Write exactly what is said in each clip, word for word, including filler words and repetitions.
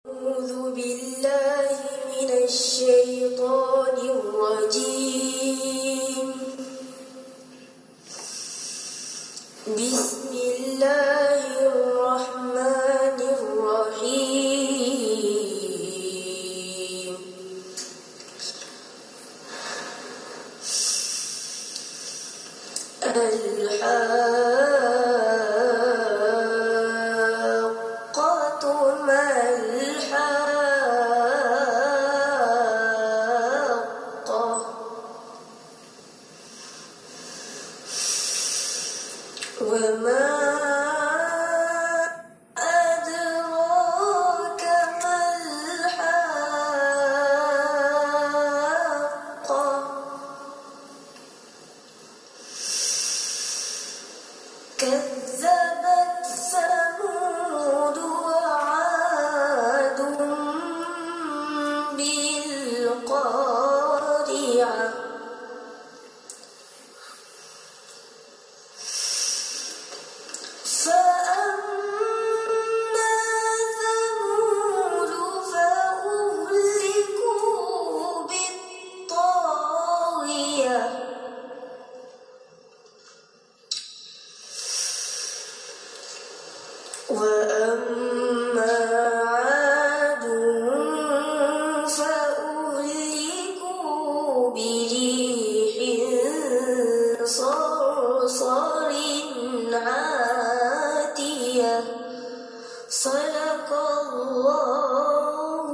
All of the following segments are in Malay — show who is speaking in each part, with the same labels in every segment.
Speaker 1: أعوذ بالله من الشيطان الرجيم. بسم الله الرحمن الرحيم. الحاقة ما الحاقة وما أدراك ما الحاقة كذبت ثمود وعاد بالقارعة فأما ثمود فأهلكوا بالطاغية وأما عاد فأهلكوا بريح صرصر عاتية صدق الله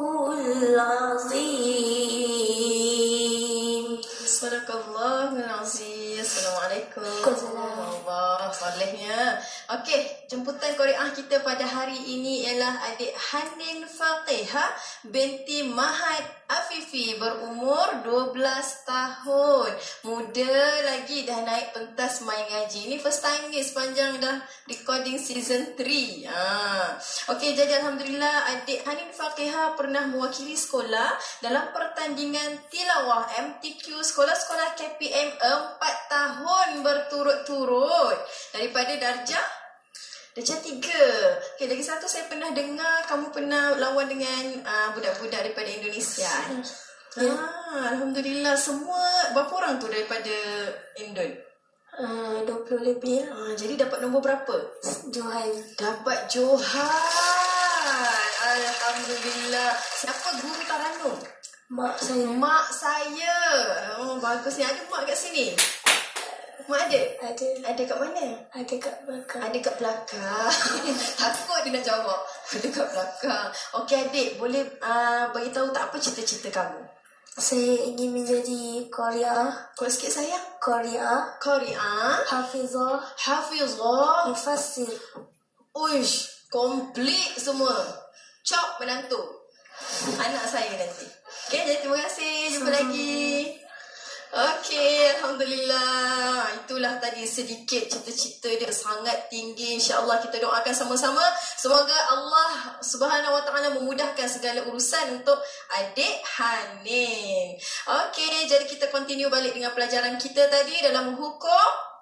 Speaker 1: العظيم.
Speaker 2: Sadaqallahul Azim. Assalamualaikum.
Speaker 1: Waalaikumsalam.
Speaker 2: Allah solehnya. Okey, jemputan Qariah kita pada hari ini ialah adik Hanin Faqihah binti Mahad Afifi, berumur dua belas tahun. Muda lagi dah naik pentas main ngaji. Ini first time ni sepanjang dah recording season tiga. Ha. Okey, jadi alhamdulillah adik Hanin Faqihah pernah mewakili sekolah dalam pertandingan tilawah M T Q sekolah-sekolah K P M empat tahun berturut-turut daripada darjah darjah tiga. Okay, lagi satu saya pernah dengar kamu pernah lawan dengan uh, budak-budak daripada Indonesia.
Speaker 1: Ya.
Speaker 2: Ah, alhamdulillah. Semua berapa orang tu daripada Indon?
Speaker 1: Uh, dua puluh lebih lah.
Speaker 2: Ah, jadi dapat nombor berapa?
Speaker 1: Johan.
Speaker 2: Dapat Johan. Alhamdulillah. Siapa guru Taranum?
Speaker 1: Mak saya.
Speaker 2: Mak saya. Oh, bagus ni. Ada mak kat sini? Mak ada?
Speaker 1: Ada.
Speaker 2: Ada kat mana?
Speaker 1: Ada kat belakang.
Speaker 2: Ada kat belakang. Takut dia nak jawab. Ada kat belakang. Okey adik, boleh uh, beritahu tak apa cita-cita kamu?
Speaker 1: Saya ingin menjadi Qariah.
Speaker 2: Kuat sikit sayang.
Speaker 1: Qariah.
Speaker 2: Qariah.
Speaker 1: Hafizah.
Speaker 2: Hafizah.
Speaker 1: Mufassir.
Speaker 2: Uish, komplit semua. Cok menantu anak saya nanti. Okey, jadi terima kasih. Jumpa lagi. Okey, alhamdulillah. Itulah tadi sedikit cita-cita dia, sangat tinggi. InsyaAllah kita doakan sama-sama. Semoga Allah Subhanahu Wa Taala memudahkan segala urusan untuk adik Hanin. Okey, jadi kita continue balik dengan pelajaran kita tadi dalam hukum